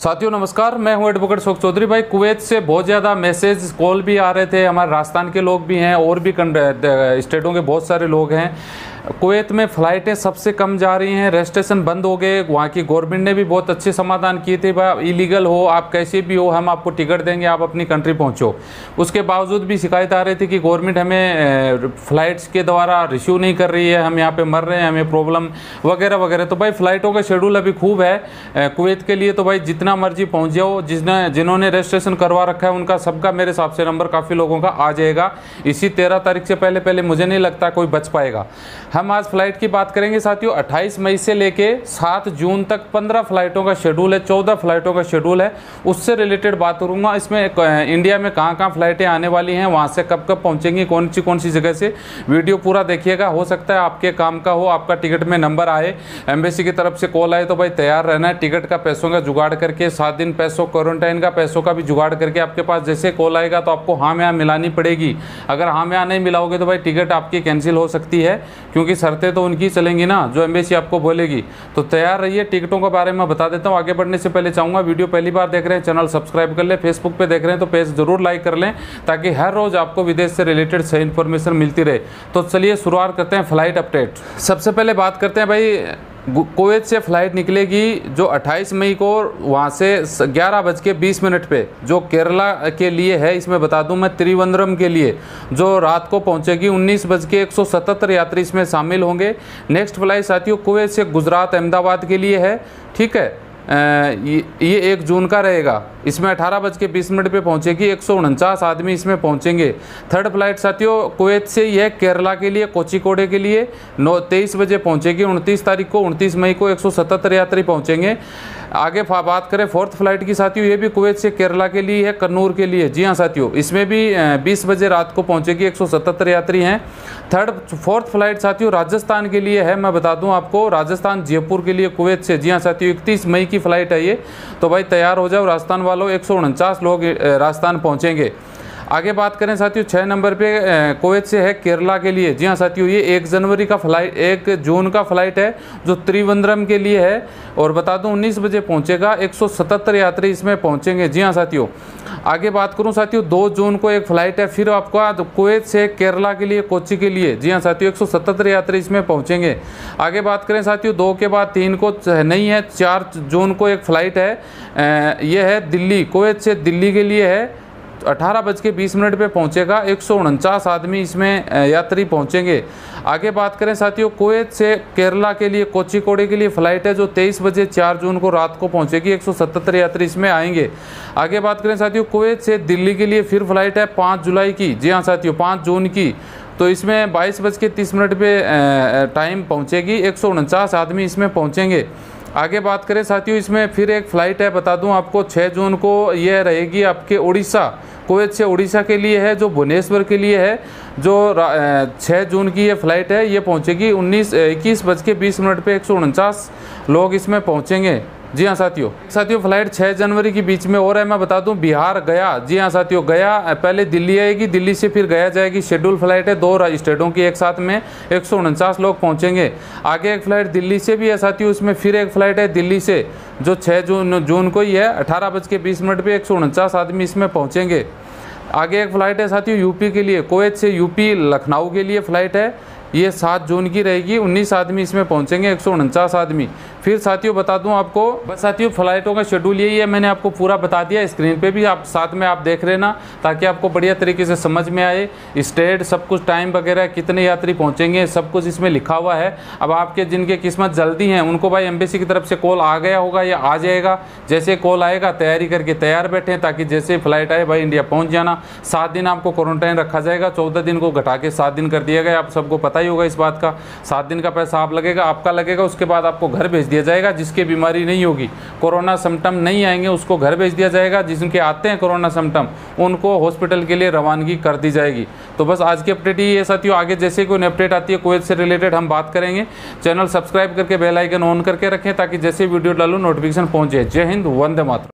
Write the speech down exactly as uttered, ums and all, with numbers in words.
साथियों नमस्कार, मैं हूं एडवोकेट शोक चौधरी। भाई कुवैत से बहुत ज़्यादा मैसेज कॉल भी आ रहे थे, हमारे राजस्थान के लोग भी हैं और भी स्टेटों के बहुत सारे लोग हैं। कुवैत में फ़्लाइटें सबसे कम जा रही हैं, रजिस्ट्रेशन बंद हो गए। वहाँ की गवर्नमेंट ने भी बहुत अच्छे समाधान किए थे, भाई इलीगल हो आप कैसे भी हो हम आपको टिकट देंगे, आप अपनी कंट्री पहुँचो। उसके बावजूद भी शिकायत आ रही थी कि गवर्नमेंट हमें फ़्लाइट्स के द्वारा रिसीव नहीं कर रही है, हम यहाँ पे मर रहे हैं, हमें प्रॉब्लम वगैरह वगैरह। तो भाई फ़्लाइटों का शेड्यूल अभी खूब है कुवैत के लिए, तो भाई जितना मर्जी पहुँच जाओ। जिसने जिन्होंने रजिस्ट्रेशन करवा रखा है उनका सबका मेरे हिसाब से नंबर काफ़ी लोगों का आ जाएगा। इसी तेरह तारीख से पहले पहले मुझे नहीं लगता कोई बच पाएगा। हम आज फ्लाइट की बात करेंगे साथियों। अट्ठाईस मई से लेके सात जून तक पंद्रह फ्लाइटों का शेड्यूल है, चौदह फ्लाइटों का शेड्यूल है, उससे रिलेटेड बात करूंगा। इसमें इंडिया में कहां कहां फ्लाइटें आने वाली हैं, वहां से कब कब पहुंचेंगी, कौन सी कौन सी जगह से। वीडियो पूरा देखिएगा, हो सकता है आपके काम का हो, आपका टिकट में नंबर आए, एम्बेसी की तरफ से कॉल आए, तो भाई तैयार रहना है। टिकट का पैसों का जुगाड़ करके, सात दिन पैसों क्वारंटाइन का पैसों का भी जुगाड़ करके आपके पास जैसे कॉल आएगा तो आपको हाँ में हाँ मिलानी पड़ेगी। अगर हाँ में हाँ नहीं मिलाओगे तो भाई टिकट आपकी कैंसिल हो सकती है, क्योंकि शर्तें तो उनकी चलेंगी ना जो एम्बेसी आपको बोलेगी। तो तैयार रहिए। टिकटों के बारे में बता देता हूँ। आगे बढ़ने से पहले चाहूँगा वीडियो पहली बार देख रहे हैं चैनल सब्सक्राइब कर ले, फेसबुक पे देख रहे हैं तो पेज जरूर लाइक कर लें, ताकि हर रोज़ आपको विदेश से रिलेटेड सही इन्फॉर्मेशन मिलती रहे। तो चलिए शुरुआत करते हैं फ्लाइट अपडेट। सबसे पहले बात करते हैं भाई कुवैत से फ़्लाइट निकलेगी जो अट्ठाईस मई को वहाँ से ग्यारह बज के बीस मिनट पे, जो केरला के लिए है। इसमें बता दूं मैं त्रिवेंद्रम के लिए जो रात को पहुँचेगी उन्नीस बज के एक सौ सतहत्तर यात्री इसमें शामिल होंगे। नेक्स्ट फ्लाइट साथियों कुवैत से गुजरात अहमदाबाद के लिए है, ठीक है। ये एक जून का रहेगा, इसमें अठारह बज के बीस मिनट पर पहुँचेगी, एक सौ उनचास आदमी इसमें पहुँचेंगे। थर्ड फ्लाइट साथियों कुवैत से यह केरला के लिए कोझिकोड के लिए नौ तेईस बजे पहुँचेगी, उनतीस तारीख को उनतीस मई को एक सौ सतहत्तर यात्री पहुँचेंगे। आगे बात करें फोर्थ फ्लाइट की साथियों, ये भी कुवैत से केरला के लिए है, कन्नूर के लिए। जी हाँ साथियों, इसमें भी बीस बजे रात को पहुँचेगी, एक सौ सतहत्तर यात्री हैं। थर्ड फोर्थ फ्लाइट साथियों राजस्थान के लिए है, मैं बता दूं आपको, राजस्थान जयपुर के लिए कुवैत से। जी हाँ साथियों, इकतीस मई की फ़्लाइट है ये, तो भाई तैयार हो जाओ राजस्थान वालों। एक सौ उनचास लोग राजस्थान पहुँचेंगे। आगे बात करें साथियों छः नंबर पे कुवैत से है केरला के लिए। जी हाँ साथियों, ये एक जनवरी का फ्लाइट एक जून का फ्लाइट है जो त्रिवेंद्रम के लिए है, और बता दूं उन्नीस बजे पहुंचेगा, एक सौ सतहत्तर यात्री इसमें पहुंचेंगे। जी हाँ साथियों, आगे बात करूं साथियों दो जून को एक फ़्लाइट है फिर आपका तो कुवैत से केरला के लिए कोच्चि के लिए। जी हाँ साथियों, एक सौ सतहत्तर यात्री इसमें पहुँचेंगे। आगे बात करें साथियों दो के बाद तीन को नहीं है, चार जून को एक फ़्लाइट है, ये है दिल्ली, कुवैत से दिल्ली के लिए है, अठारह बज के बीस मिनट पे पहुंचेगा, एक सौ उनचास आदमी इसमें यात्री पहुंचेंगे। आगे बात करें साथियों कुवैत से केरला के लिए कोझिकोड के लिए फ़्लाइट है जो तेईस बजे चार जून को रात को पहुंचेगी, एक सौ सतहत्तर यात्री इसमें आएंगे। आगे बात करें साथियों कुवैत से दिल्ली के लिए फिर फ़्लाइट है पाँच जुलाई की। जी हाँ साथियों, पाँच जून की, तो इसमें बाईस बज के तीस मिनट पे टाइम पहुँचेगी, एक सौ उनचास आदमी इसमें पहुँचेंगे। आगे बात करें साथियों इसमें फिर एक फ़्लाइट है, बता दूं आपको छः जून को यह रहेगी आपके उड़ीसा, कुवैत से उड़ीसा के लिए है जो भुवनेश्वर के लिए है, जो छः जून की ये फ़्लाइट है, ये पहुंचेगी उन्नीस इक्कीस बज के बीस मिनट पे, एक सौ उनचास लोग इसमें पहुंचेंगे। जी हाँ साथियों साथियों फ्लाइट छः जनवरी के बीच में और है, मैं बता दूं बिहार गया। जी हाँ साथियों, गया पहले दिल्ली आएगी, दिल्ली से फिर गया जाएगी, शेड्यूल फ्लाइट है दो स्टेटों की एक साथ में, एक सौ उनचास लोग पहुँचेंगे। आगे एक फ़्लाइट दिल्ली से भी है साथियों, इसमें फिर एक फ़्लाइट है दिल्ली से जो छः जून जून को ही है, अठारह बज के बीस मिनट पर एक सौ उनचास आदमी इसमें पहुँचेंगे। आगे एक फ़्लाइट है साथियों यूपी के लिए, कुवैत से यूपी लखनऊ के लिए फ़्लाइट है, ये सात जून की रहेगी, उन्नीस आदमी इसमें पहुंचेंगे, एक सौ उनचास आदमी। फिर साथियों बता दूं आपको, बस साथियों फ़्लाइटों का शेड्यूल यही है, मैंने आपको पूरा बता दिया, स्क्रीन पे भी आप साथ में आप देख लेना ताकि आपको बढ़िया तरीके से समझ में आए। स्टेट सब कुछ, टाइम वगैरह, कितने यात्री पहुंचेंगे, सब कुछ इसमें लिखा हुआ है। अब आपके जिनके किस्मत जल्दी हैं उनको भाई एम्बेसी की तरफ से कॉल आ गया होगा या आ जाएगा, जैसे कॉल आएगा तैयारी करके तैयार बैठें, ताकि जैसे फ़्लाइट आए भाई इंडिया पहुँच जाना। सात दिन आपको क्वारंटाइन रखा जाएगा, चौदह दिन को घटा के सात दिन कर दिया गया, आप सबको पता ही होगा इस बात का। सात दिन का पैसा आप लगेगा, आपका लगेगा, उसके बाद आपको घर भेज दिया जाएगा। जिसके बीमारी नहीं होगी, कोरोना सिम्टम नहीं आएंगे, उसको घर भेज दिया जाएगा। जिनके आते हैं कोरोना सिम्टम उनको हॉस्पिटल के लिए रवानगी कर दी जाएगी। तो बस आज की अपडेट ही है साथियों, आगे जैसे कोई अपडेट आती है कुवैत से रिलेटेड हम बात करेंगे। चैनल सब्सक्राइब करके बेल आइकन ऑन करके रखें ताकि जैसे वीडियो डालूं नोटिफिकेशन पहुंचे। जय हिंद, वंदे मातरम।